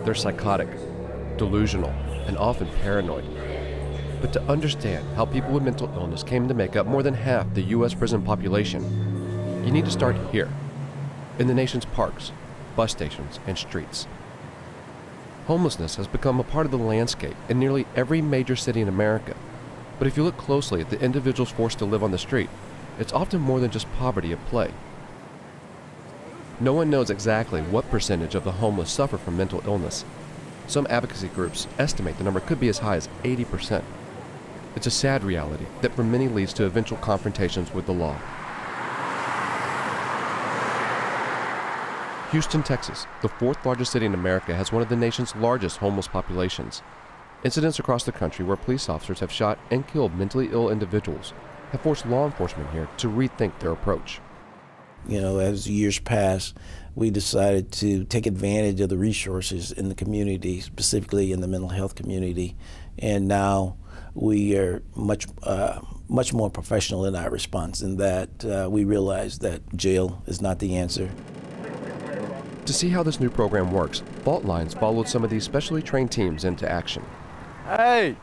They're psychotic, delusional, and often paranoid. But to understand how people with mental illness came to make up more than half the U.S. prison population, you need to start here, in the nation's parks, bus stations, and streets. Homelessness has become a part of the landscape in nearly every major city in America. But if you look closely at the individuals forced to live on the street, it's often more than just poverty at play. No one knows exactly what percentage of the homeless suffer from mental illness. Some advocacy groups estimate the number could be as high as 80%. It's a sad reality that for many leads to eventual confrontations with the law. Houston, Texas, the fourth largest city in America, has one of the nation's largest homeless populations. Incidents across the country where police officers have shot and killed mentally ill individuals have forced law enforcement here to rethink their approach. You know, as years passed, we decided to take advantage of the resources in the community, specifically in the mental health community, and now we are much more professional in our response in that we realize that jail is not the answer. To see how this new program works, Faultlines followed some of these specially trained teams into action. Hey,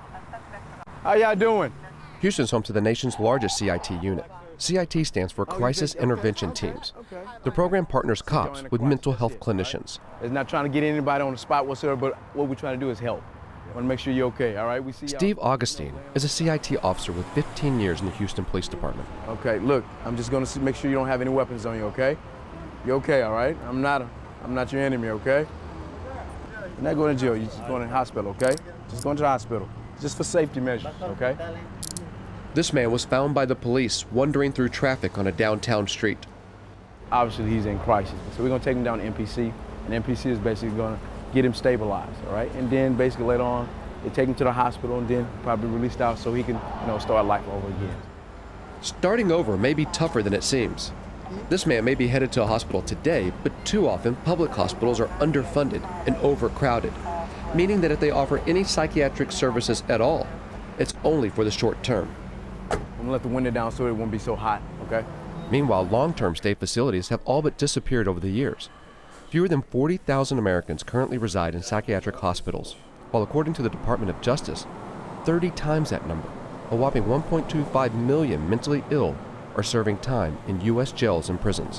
how y'all doing? Houston's home to the nation's largest CIT unit. CIT stands for Crisis Intervention Teams. The program partners cops with mental health clinicians. It's not trying to get anybody on the spot whatsoever, but what we're trying to do is help. We want to make sure you're okay, all right? We see Steve Augustine is a CIT officer with 15 years in the Houston Police Department. Okay, look, I'm just going to make sure you don't have any weapons on you, okay? You're okay, all right? I'm not your enemy, okay? You're not going to jail. You're just going to the hospital, okay? Just going to the hospital, just for safety measures, okay? This man was found by the police wandering through traffic on a downtown street. Obviously, he's in crisis, so we're going to take him down to MPC, and MPC is basically going to get him stabilized, all right? And then basically later on, they take him to the hospital and then probably released out so he can, start life over again. Starting over may be tougher than it seems. This man may be headed to a hospital today, but too often public hospitals are underfunded and overcrowded, meaning that if they offer any psychiatric services at all, it's only for the short term. I'm gonna let the window down so it won't be so hot, okay? Meanwhile, long-term stay facilities have all but disappeared over the years. Fewer than 40,000 Americans currently reside in psychiatric hospitals, while according to the Department of Justice, 30 times that number, a whopping 1.25 million mentally ill, are serving time in U.S. jails and prisons.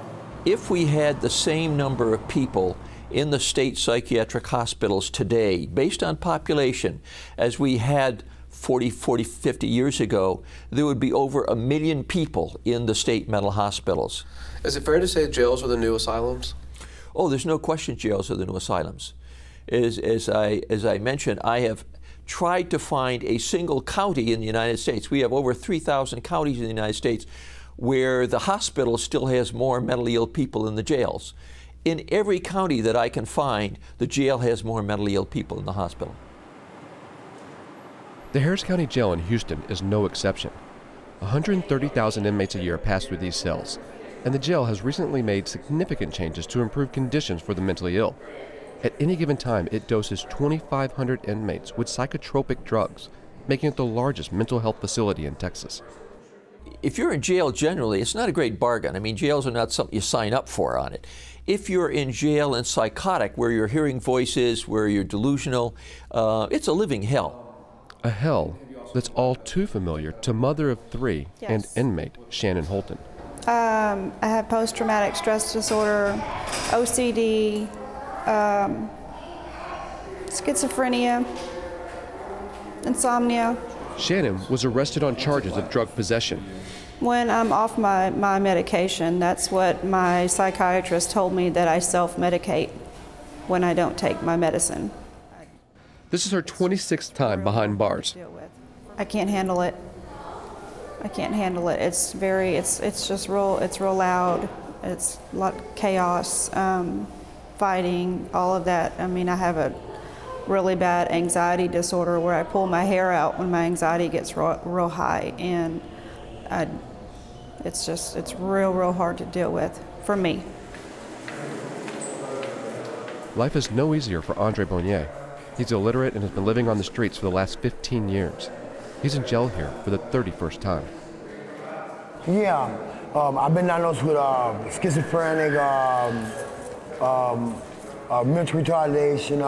If we had the same number of people in the state psychiatric hospitals today, based on population, as we had 40, 50 years ago, there would be over 1 million people in the state mental hospitals. Is it fair to say jails are the new asylums? Oh, there's no question jails are the new asylums. As I mentioned, I have tried to find a single county in the United States. We have over 3,000 counties in the United States where the hospital still has more mentally ill people than the jails. In every county that I can find, the jail has more mentally ill people than the hospital. The Harris County Jail in Houston is no exception. 130,000 inmates a year pass through these cells, and the jail has recently made significant changes to improve conditions for the mentally ill. At any given time, it doses 2,500 inmates with psychotropic drugs, making it the largest mental health facility in Texas. If you're in jail generally, it's not a great bargain. I mean, jails are not something you sign up for on it. If you're in jail and psychotic, where you're hearing voices, where you're delusional, it's a living hell. A hell that's all too familiar to mother of 3 and inmate Shannon Holton. I have post-traumatic stress disorder, OCD, schizophrenia, insomnia. Shannon was arrested on charges of drug possession. When I'm off my medication, that's what my psychiatrist told me, that I self-medicate when I don't take my medicine. This is her 26th time behind bars. I can't handle it. I can't handle it. It's real loud. It's a lot of chaos, fighting, all of that. I mean, I have a really bad anxiety disorder where I pull my hair out when my anxiety gets real high, and it's real hard to deal with for me. Life is no easier for Andre Bonnier. He's illiterate and has been living on the streets for the last 15 years. He's in jail here for the 31st time. Yeah, I've been diagnosed with schizophrenic, mental retardation,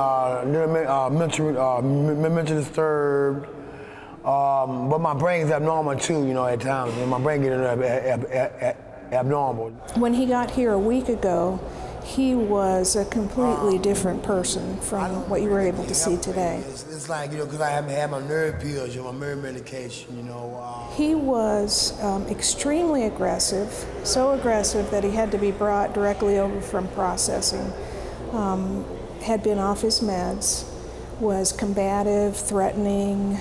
mental disturbed. But my brain's abnormal too, you know, at times. And my brain gets abnormal. When he got here a week ago, he was a completely different person from what you were able to see today. It's like, you know, because I haven't had my nerve pills or my nerve medication, you know. He was extremely aggressive, so aggressive that he had to be brought directly over from processing. Had been off his meds, was combative, threatening,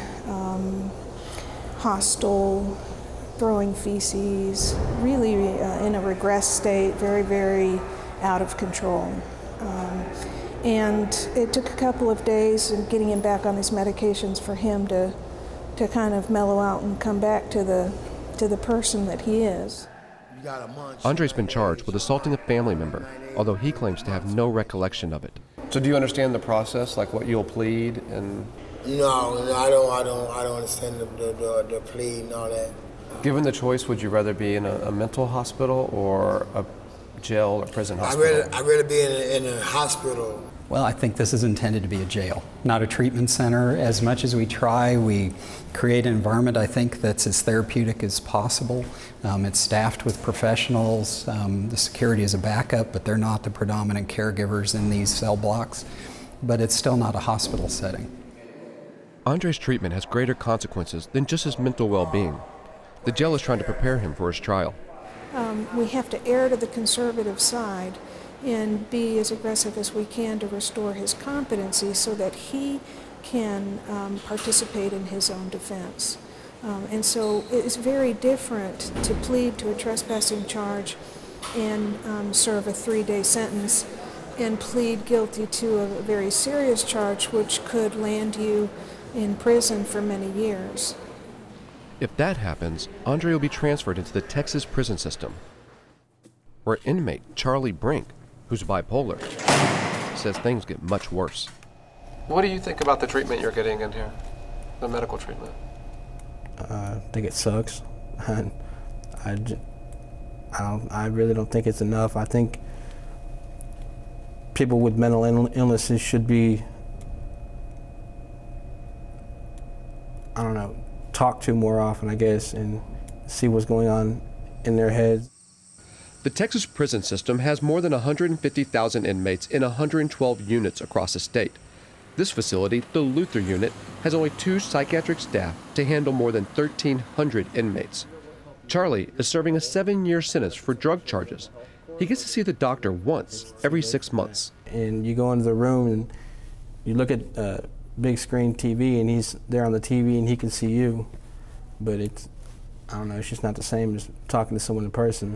hostile, throwing feces, really in a regressed state, very, very out of control. And it took a couple of days of getting him back on his medications for him to kind of mellow out and come back to the person that he is. Andre's been charged with assaulting a family member, although he claims to have no recollection of it. So do you understand the process, like what you'll plead and? No, I don't understand the plea and all that. Given the choice, would you rather be in a mental hospital or a jail or prison hospital? I'd rather be in a hospital. Well, I think this is intended to be a jail, not a treatment center. As much as we try, we create an environment, I think, that's as therapeutic as possible. It's staffed with professionals. The security is a backup, but they're not the predominant caregivers in these cell blocks. But it's still not a hospital setting. Andre's treatment has greater consequences than just his mental well-being. The jail is trying to prepare him for his trial. We have to err to the conservative side and be as aggressive as we can to restore his competency so that he can participate in his own defense. And so it's very different to plead to a trespassing charge and serve a 3-day sentence and plead guilty to a very serious charge which could land you in prison for many years. If that happens, Andre will be transferred into the Texas prison system, where inmate Charlie Brink, who's bipolar, says things get much worse. What do you think about the treatment you're getting in here, the medical treatment? I think it sucks. I really don't think it's enough. I think people with mental illnesses should be, I don't know, talked to more often, I guess, and see what's going on in their heads. The Texas prison system has more than 150,000 inmates in 112 units across the state. This facility, the Luther Unit, has only 2 psychiatric staff to handle more than 1,300 inmates. Charlie is serving a 7-year sentence for drug charges. He gets to see the doctor once every 6 months. And you go into the room and you look at big screen TV and he's there on the TV and he can see you, but it's, I don't know, it's just not the same as talking to someone in person.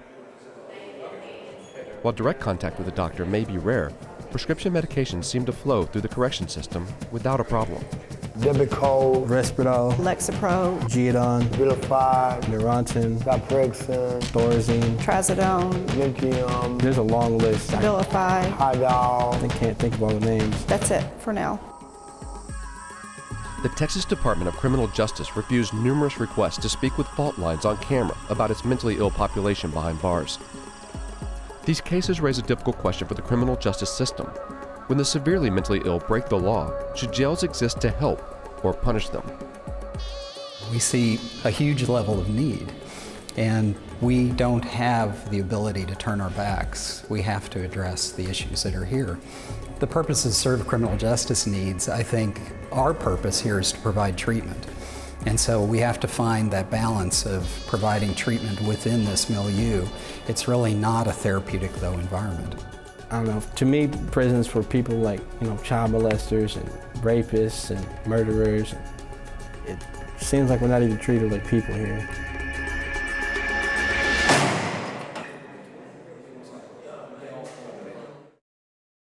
While direct contact with the doctor may be rare, prescription medications seem to flow through the correction system without a problem. Depakote, Risperdal, Lexapro, Geodon, Abilify, Neurontin, Zyprexa, Thorazine, Trazodone, Lithium, there's a long list. Abilify. Hydol. I can't think of all the names. That's it for now. The Texas Department of Criminal Justice refused numerous requests to speak with Faultlines on camera about its mentally ill population behind bars. These cases raise a difficult question for the criminal justice system. When the severely mentally ill break the law, should jails exist to help or punish them? We see a huge level of need, and we don't have the ability to turn our backs. We have to address the issues that are here. The purpose of serve criminal justice needs, I think our purpose here is to provide treatment. And so we have to find that balance of providing treatment within this milieu. It's really not a therapeutic, though, environment. I don't know, to me, prison's for people like, you know, child molesters and rapists and murderers. It seems like we're not even treated like people here.